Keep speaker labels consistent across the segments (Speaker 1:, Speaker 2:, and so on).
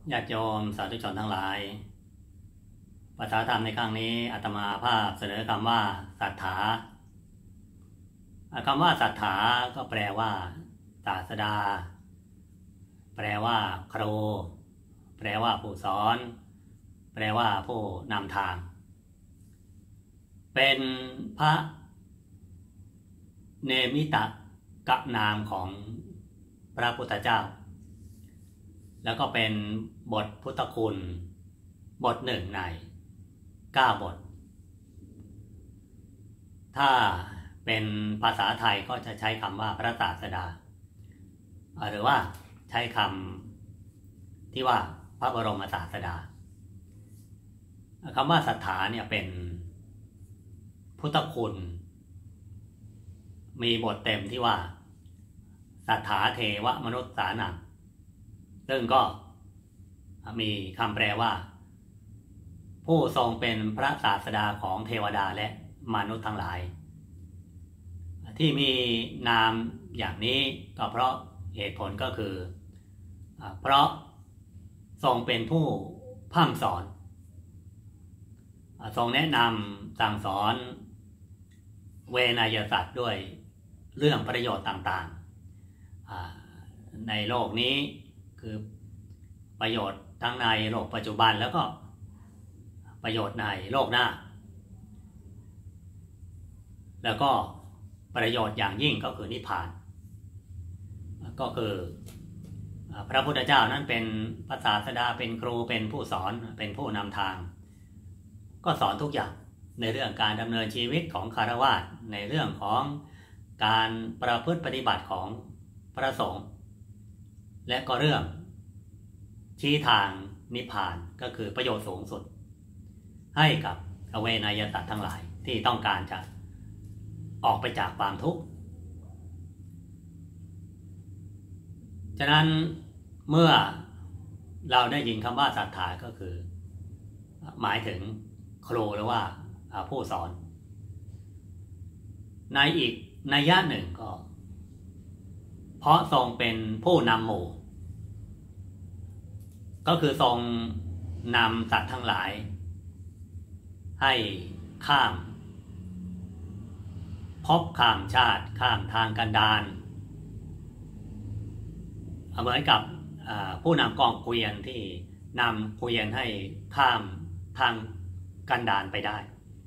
Speaker 1: ญาติโยมสาธุชนทั้งหลายประสาธรรมในครั้งนี้อาตมาภาพเสนอคำว่าศรัทธาคำว่าศรัทธาก็แปลว่าศาสดาแปลว่าครูแปลว่าผู้สอนแปลว่าผู้นำทางเป็นพระเนมิตกนามของพระพุทธเจ้าแล้วก็เป็นบทพุทธคุณบทหนึ่งใน9 บทถ้าเป็นภาษาไทยก็จะใช้คำว่าพระศาสดาหรือว่าใช้คำที่ว่าพระบรมศาสดาคำว่าศรัทธาเนี่ยเป็นพุทธคุณมีบทเต็มที่ว่าศรัทธาเทวมนุษย์สานังซึ่งก็มีคำแปลว่าผู้ทรงเป็นพระศาสดาของเทวดาและมนุษย์ทั้งหลายที่มีนามอย่างนี้ก็เพราะเหตุผลก็คือเพราะทรงเป็นผู้พร่ำสอนทรงแนะนำสั่งสอนเวนยสัตว์ด้วยเรื่องประโยชน์ต่างๆในโลกนี้คือประโยชน์ทั้งในโลกปัจจุบันแล้วก็ประโยชน์ในโลกหน้าแล้วก็ประโยชน์อย่างยิ่งก็คือนิพพานก็คือพระพุทธเจ้านั้นเป็นพระศาสดาเป็นครูเป็นผู้สอนเป็นผู้นำทางก็สอนทุกอย่างในเรื่องการดำเนินชีวิตของฆราวาสในเรื่องของการประพฤติปฏิบัติของพระสงฆ์และก็เรื่องชี้ทางนิพพานก็คือประโยชน์สูงสุดให้กับเวนยสัตว์ทั้งหลายที่ต้องการจะออกไปจากความทุกข์ฉะนั้นเมื่อเราได้ยินคำว่าศรัทธาก็คือหมายถึงครูหรือว่าผู้สอนในอีกนัยยะหนึ่งก็เพราะทรงเป็นผู้นำหมู่ก็คือทรงนำสัตว์ทั้งหลายให้ข้ามภพข้ามชาติข้ามทางกันดารเหมือนกับผู้นำกองเกวียนที่นำเกวียนให้ข้ามทางกันดารไปได้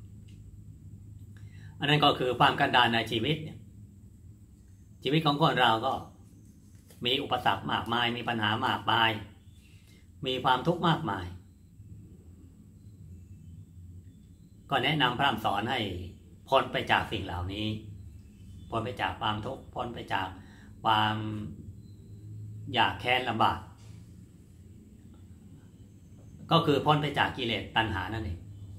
Speaker 1: อันนั้นก็คือความกันดารในชีวิตเนี่ยชีวิตของคนเราก็มีอุปสรรคมากมายมีปัญหามากมายมีความทุกข์มากมายก็แนะนำพร่ำสอนให้พ้นไปจากสิ่งเหล่านี้พ้นไปจากความทุกข์พ้นไปจากความอยากแค้นลำบากก็คือพ้นไปจากกิเลสตัณหานั่นเอง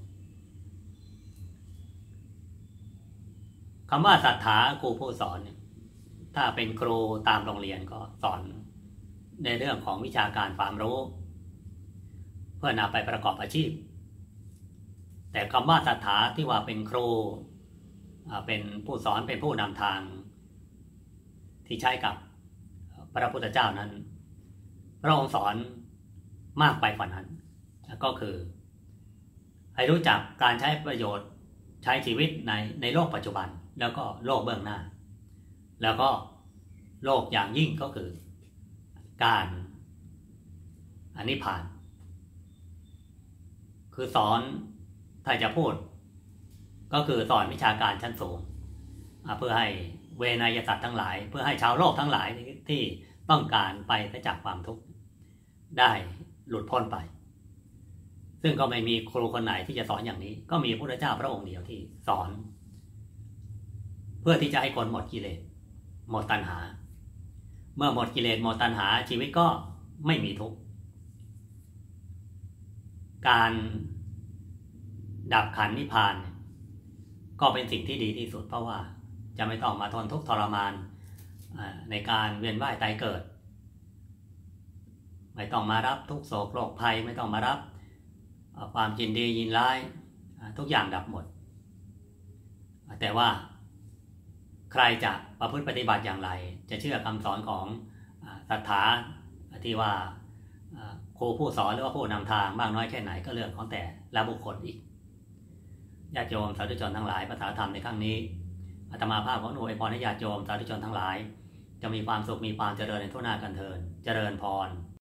Speaker 1: คำว่าศรัทธาครูผู้สอนเนี่ยถ้าเป็นครูตามโรงเรียนก็สอนในเรื่องของวิชาการความรู้เพื่อนำไปประกอบอาชีพแต่คำว่าศรัทธาที่ว่าเป็นครูเป็นผู้สอนเป็นผู้นำทางที่ใช้กับพระพุทธเจ้านั้นพระองค์สอนมากไปกว่านั้นก็คือให้รู้จักการใช้ประโยชน์ใช้ชีวิตในโลกปัจจุบันแล้วก็โลกเบื้องหน้าแล้วก็โลกอย่างยิ่งก็คือการนิพพานคือสอนถ้าจะพูดก็คือสอนวิชาการชั้นสูงเพื่อให้เวนยสัตว์ทั้งหลายเพื่อให้ชาวโลกทั้งหลายที่ต้องการไปจากความทุกข์ได้หลุดพ้นไปซึ่งก็ไม่มีครูคนไหนที่จะสอนอย่างนี้ก็มีพระพุทธเจ้าพระองค์เดียวที่สอนเพื่อที่จะให้คนหมดกิเลสหมดตัณหาเมื่อหมดกิเลสหมดตัณหาชีวิตก็ไม่มีทุกข์การดับขันธ์นิพพานก็เป็นสิ่งที่ดีที่สุดเพราะว่าจะไม่ต้องมาทนทุกข์ทรมานในการเวียนว่ายตายเกิดไม่ต้องมารับทุกโศกโรคภัยไม่ต้องมารับความยินดียินร้ายทุกอย่างดับหมดแต่ว่าใครจะประพฤติปฏิบัติอย่างไรจะเชื่อคำสอนของศรัทธาที่ว่าครูผู้สอนหรือว่าผู้นำทางมากน้อยแค่ไหนก็เรื่องของแต่ละบุคคลอีกญาติโยมสาธุชนทั้งหลายภาษาธรรมในครั้งนี้อาตมาภาพของอวยพรให้ญาติโยมสาธุชนทั้งหลายจะมีความสุขมีความเจริญในทั่วหน้ากันเทินเจริญพร